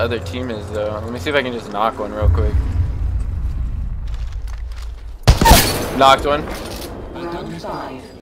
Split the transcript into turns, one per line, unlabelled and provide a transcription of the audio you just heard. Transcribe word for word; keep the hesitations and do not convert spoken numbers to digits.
other team is though. Let me see if I can just knock one real quick. Knocked one.
Round five.